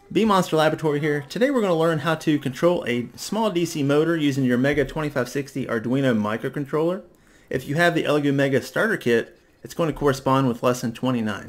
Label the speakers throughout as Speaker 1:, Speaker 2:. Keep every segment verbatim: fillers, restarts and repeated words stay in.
Speaker 1: B Monster Laboratory here. Today we're going to learn how to control a small D C motor using your Mega twenty-five sixty Arduino microcontroller. If you have the Elegoo Mega starter kit, it's going to correspond with lesson twenty-nine.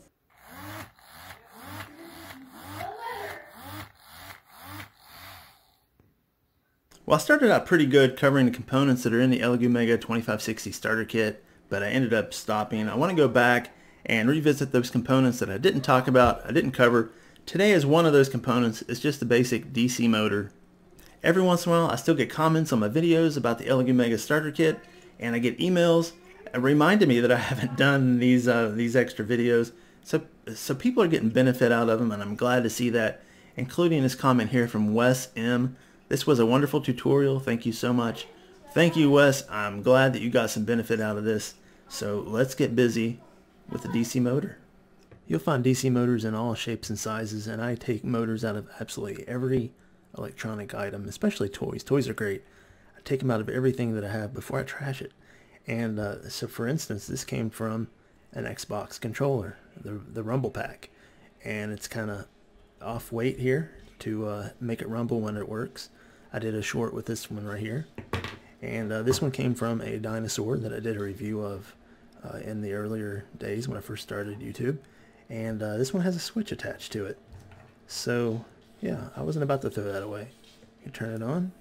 Speaker 1: Well, I started out pretty good covering the components that are in the Elegoo Mega twenty-five sixty starter kit, but I ended up stopping. I want to go back and revisit those components that I didn't talk about, I didn't cover. Today is one of those components. It's just a basic D C motor. Every once in a while I still get comments on my videos about the Elegoo Mega starter kit, and I get emails reminding me that I haven't done these uh, these extra videos. So, so people are getting benefit out of them, and I'm glad to see that, including this comment here from Wes M. This was a wonderful tutorial. Thank you so much. Thank you, Wes. I'm glad that you got some benefit out of this. So let's get busy with the D C motor. You'll find D C motors in all shapes and sizes, and I take motors out of absolutely every electronic item, especially toys. Toys are great. I take them out of everything that I have before I trash it. And uh, so for instance, this came from an Xbox controller, the, the Rumble Pack. And it's kind of off weight here to uh, make it rumble when it works. I did a short with this one right here. And uh, this one came from a dinosaur that I did a review of uh, in the earlier days when I first started YouTube. And uh, this one has a switch attached to it. So yeah, I wasn't about to throw that away. You turn it on.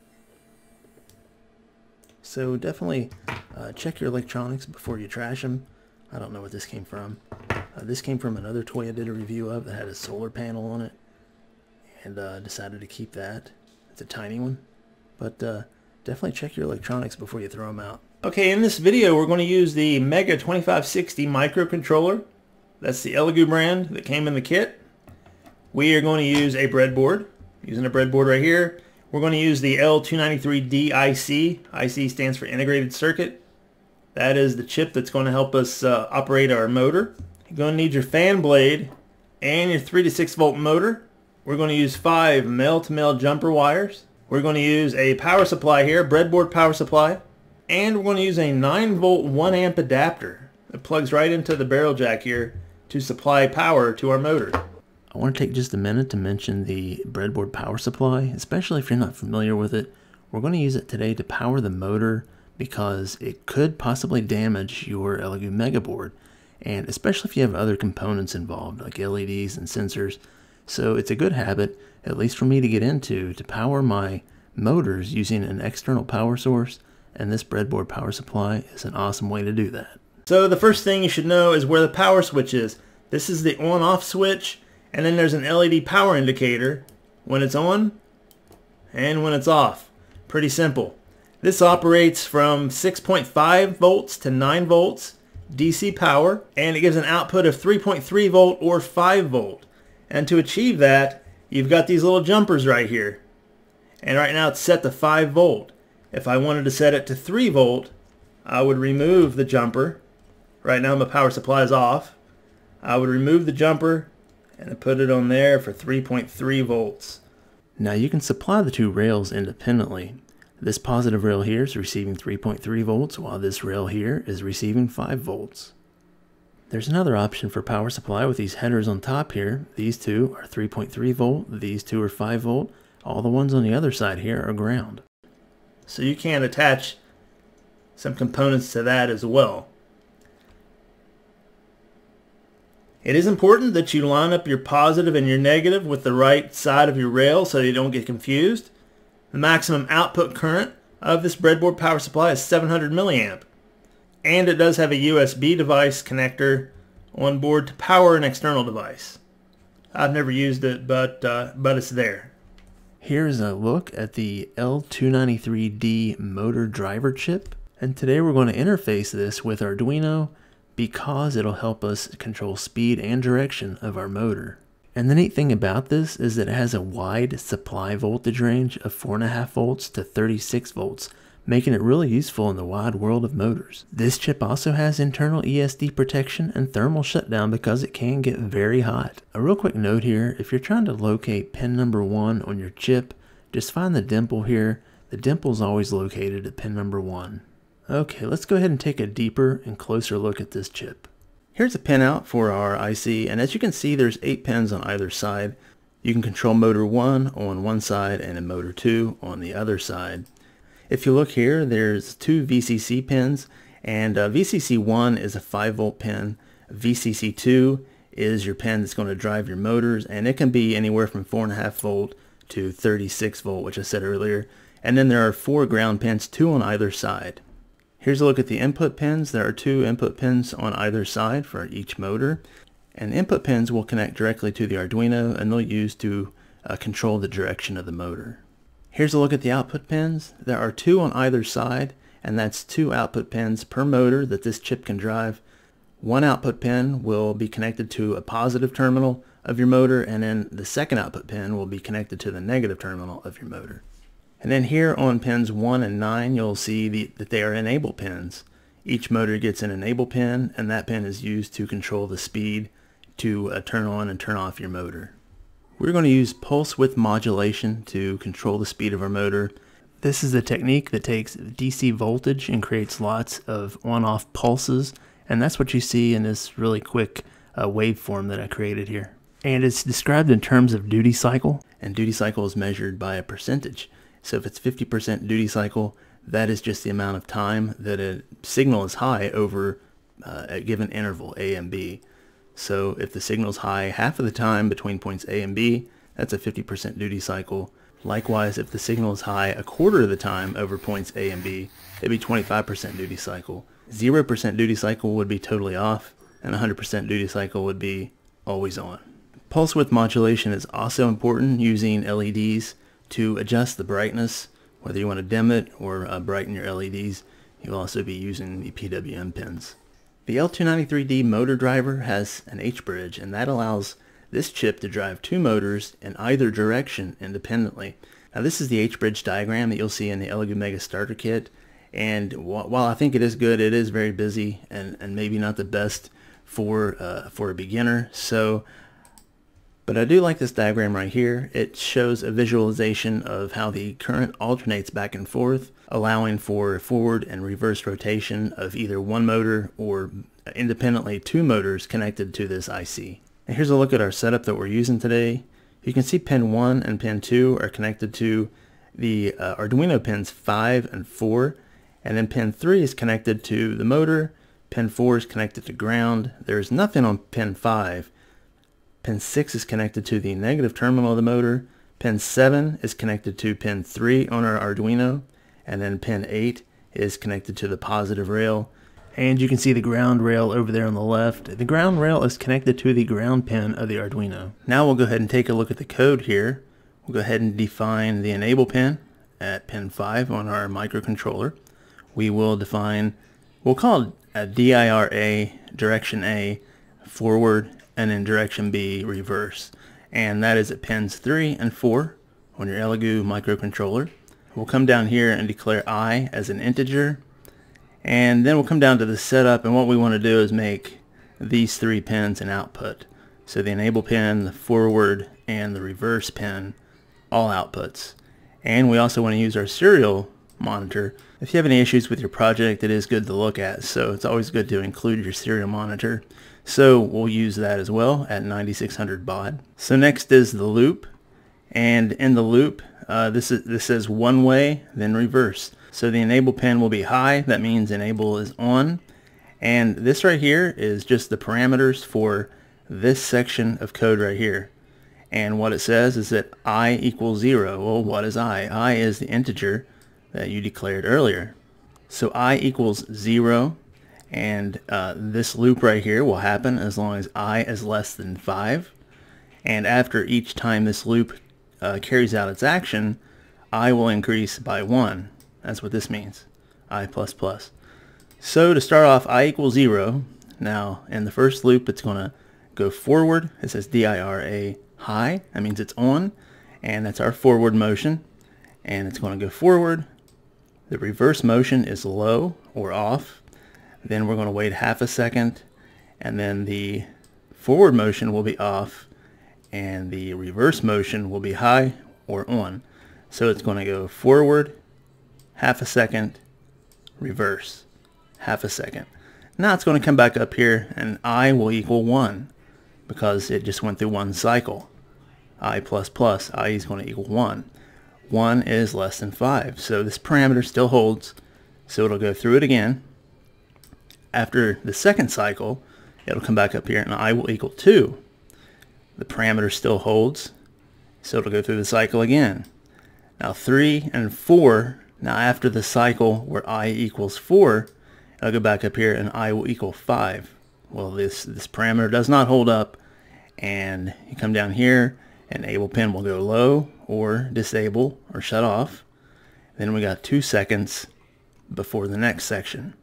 Speaker 1: So definitely uh, check your electronics before you trash them. I don't know what this came from. Uh, this came from another toy I did a review of that had a solar panel on it. And uh, decided to keep that. It's a tiny one. But uh, definitely check your electronics before you throw them out. Okay, in this video we're going to use the Mega twenty-five sixty microcontroller. That's the Elegoo brand that came in the kit. We are going to use a breadboard. Using a breadboard right here. We're going to use the L two ninety-three D I C. I C stands for integrated circuit. That is the chip that's going to help us uh, operate our motor. You're going to need your fan blade and your three to six volt motor. We're going to use five male-to-male jumper wires. We're going to use a power supply here, breadboard power supply. And we're going to use a nine volt one amp adapter. It plugs right into the barrel jack here to supply power to our motor. I want to take just a minute to mention the breadboard power supply, especially if you're not familiar with it. We're going to use it today to power the motor because it could possibly damage your Elegoo Mega board, and especially if you have other components involved like L E Ds and sensors. So it's a good habit, at least for me to get into, to power my motors using an external power source, and this breadboard power supply is an awesome way to do that. So the first thing you should know is where the power switch is. This is the on-off switch, and then there's an L E D power indicator when it's on and when it's off. Pretty simple. This operates from six point five volts to nine volts D C power, and it gives an output of three point three volt or five volt. And to achieve that, you've got these little jumpers right here. And right now it's set to five volt. If I wanted to set it to three volt, I would remove the jumper. Right now my power supply is off. I would remove the jumper and put it on there for three point three volts. Now you can supply the two rails independently. This positive rail here is receiving three point three volts, while this rail here is receiving five volts. There's another option for power supply with these headers on top here. These two are three point three volt, these two are five volt. All the ones on the other side here are ground. So you can attach some components to that as well. It is important that you line up your positive and your negative with the right side of your rail so you don't get confused. The maximum output current of this breadboard power supply is seven hundred milliamp. And it does have a U S B device connector on board to power an external device. I've never used it, but, uh, but it's there. Here's a look at the L two ninety-three D Motor Driver chip. And today we're going to interface this with Arduino because it'll help us control speed and direction of our motor. And the neat thing about this is that it has a wide supply voltage range of four point five volts to thirty-six volts, making it really useful in the wide world of motors. This chip also has internal E S D protection and thermal shutdown because it can get very hot. A real quick note here, if you're trying to locate pin number one on your chip, just find the dimple here. The dimple is always located at pin number one. Okay, let's go ahead and take a deeper and closer look at this chip. Here's a pinout for our I C, and as you can see there's eight pins on either side. You can control motor one on one side and then motor two on the other side. If you look here, there's two V C C pins, and uh, V C C one is a five volt pin. V C C two is your pin that's going to drive your motors, and it can be anywhere from four point five volt to thirty-six volt, which I said earlier. And then there are four ground pins, two on either side. Here's a look at the input pins. There are two input pins on either side for each motor. And input pins will connect directly to the Arduino, and they'll use to uh, control the direction of the motor. Here's a look at the output pins. There are two on either side, and that's two output pins per motor that this chip can drive. One output pin will be connected to a positive terminal of your motor, and then the second output pin will be connected to the negative terminal of your motor. And then here on pins one and nine, you'll see the, that they are enable pins. Each motor gets an enable pin, and that pin is used to control the speed to uh, turn on and turn off your motor. We're going to use pulse width modulation to control the speed of our motor. This is a technique that takes D C voltage and creates lots of on-off pulses, and that's what you see in this really quick uh, waveform that I created here. And it's described in terms of duty cycle, and duty cycle is measured by a percentage. So if it's fifty percent duty cycle, that is just the amount of time that a signal is high over uh, a given interval, A and B. So if the signal is high half of the time between points A and B, that's a fifty percent duty cycle. Likewise, if the signal is high a quarter of the time over points A and B, it'd be twenty-five percent duty cycle. zero percent duty cycle would be totally off, and one hundred percent duty cycle would be always on. Pulse width modulation is also important, using L E Ds to adjust the brightness. Whether you want to dim it or uh, brighten your L E Ds, you'll also be using the P W M pins. The L two ninety-three D motor driver has an H-bridge, and that allows this chip to drive two motors in either direction independently. Now this is the H-bridge diagram that you'll see in the Elegoo Mega starter kit, and wh while I think it is good, it is very busy and, and maybe not the best for, uh, for a beginner. So, but I do like this diagram right here. It shows a visualization of how the current alternates back and forth, allowing for forward and reverse rotation of either one motor or independently two motors connected to this I C. And here's a look at our setup that we're using today. You can see pin one and pin two are connected to the uh, Arduino pins five and four, and then pin three is connected to the motor, pin four is connected to ground. There's nothing on pin five. Pin six is connected to the negative terminal of the motor, pin seven is connected to pin three on our Arduino, and then pin eight is connected to the positive rail. And you can see the ground rail over there on the left. The ground rail is connected to the ground pin of the Arduino. Now we'll go ahead and take a look at the code here. We'll go ahead and define the enable pin at pin five on our microcontroller. We will define, we'll call it a D I R A, direction A, forward, and then direction B, reverse. And that is at pins three and four on your Elegoo microcontroller. We'll come down here and declare I as an integer, and then we'll come down to the setup, and what we want to do is make these three pins an output. So the enable pin, the forward, and the reverse pin, all outputs. And we also want to use our serial monitor. If you have any issues with your project, it is good to look at, so it's always good to include your serial monitor. So we'll use that as well at ninety-six hundred baud. So next is the loop, and in the loop uh, this is this says one way then reverse. So the enable pin will be high, that means enable is on, and this right here is just the parameters for this section of code right here. And what it says is that I equals zero. Well, what is I? I is the integer that you declared earlier. So I equals zero. And uh, this loop right here will happen as long as I is less than five. And after each time this loop uh, carries out its action, I will increase by one. That's what this means, I plus plus. So to start off, I equals zero. Now in the first loop, it's going to go forward. It says D I R A high. That means it's on, and that's our forward motion. And it's going to go forward. The reverse motion is low or off. Then we're going to wait half a second, and then the forward motion will be off, and the reverse motion will be high or on. So it's going to go forward, half a second, reverse, half a second. Now it's going to come back up here, and I will equal one because it just went through one cycle. I plus plus, I is going to equal one. one is less than five. So this parameter still holds. So it'll go through it again. After the second cycle, it'll come back up here and I will equal two. The parameter still holds. So it'll go through the cycle again. Now three and four, now after the cycle where I equals four, I'll go back up here and I will equal five. Well, this, this parameter does not hold up, and you come down here, enable pin will go low or disable or shut off. Then we got two seconds before the next section.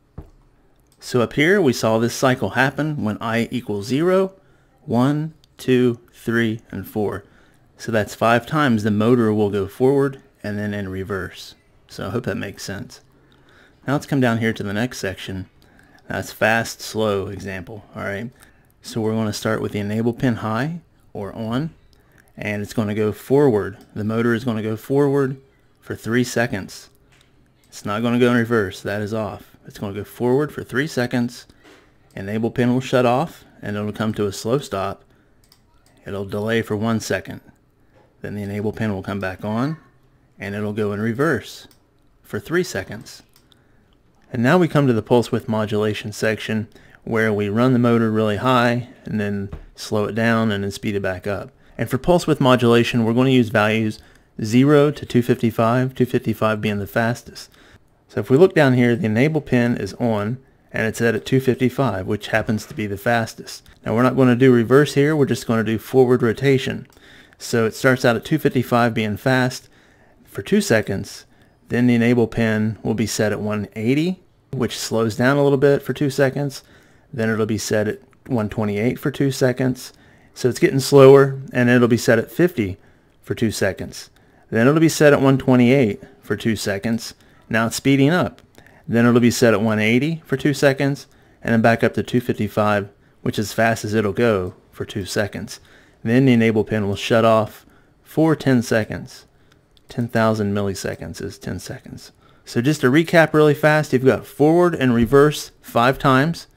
Speaker 1: So up here we saw this cycle happen when I equals zero, one, two, three, and four. So that's five times the motor will go forward and then in reverse. So I hope that makes sense. Now let's come down here to the next section. That's fast, slow example. Alright, so we're going to start with the enable pin high or on, and it's going to go forward. The motor is going to go forward for three seconds. It's not going to go in reverse. That is off. It's going to go forward for three seconds. Enable pin will shut off and it'll come to a slow stop. It'll delay for one second. Then the enable pin will come back on and it'll go in reverse for three seconds. And now we come to the pulse width modulation section, where we run the motor really high and then slow it down and then speed it back up. And for pulse width modulation, we're going to use values zero to two fifty-five, two fifty-five being the fastest. So if we look down here, the enable pin is on and it's set at two fifty-five, which happens to be the fastest. Now we're not going to do reverse here, we're just going to do forward rotation. So it starts out at two fifty-five being fast for two seconds. Then the enable pin will be set at one eighty, which slows down a little bit for two seconds. Then it'll be set at one twenty-eight for two seconds. So it's getting slower, and it'll be set at fifty for two seconds. Then it'll be set at one twenty-eight for two seconds. Now it's speeding up. Then it'll be set at one eighty for two seconds, and then back up to two fifty-five, which is as fast as it'll go for two seconds. Then the enable pin will shut off for ten seconds. ten thousand milliseconds is ten seconds. So just to recap really fast, you've got forward and reverse five times.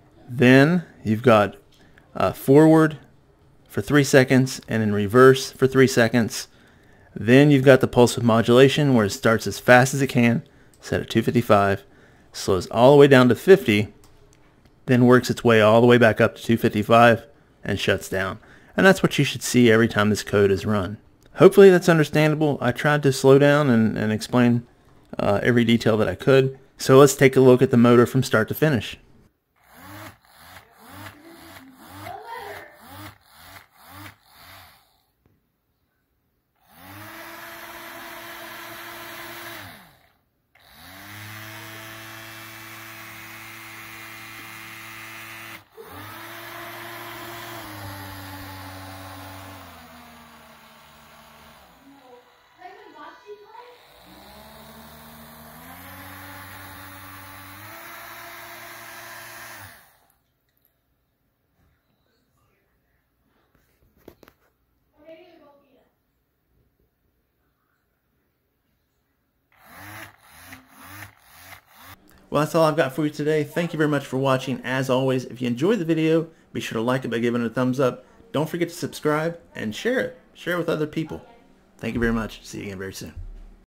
Speaker 1: Then you've got uh, forward for three seconds and in reverse for three seconds. Then you've got the pulse width modulation, where it starts as fast as it can, set at two fifty-five, slows all the way down to fifty, then works its way all the way back up to two fifty-five and shuts down. And that's what you should see every time this code is run. Hopefully that's understandable. I tried to slow down and, and explain uh, every detail that I could. So let's take a look at the motor from start to finish. Well, that's all I've got for you today. Thank you very much for watching. As always, if you enjoyed the video, be sure to like it by giving it a thumbs up. Don't forget to subscribe and share it. Share it with other people. Thank you very much. See you again very soon.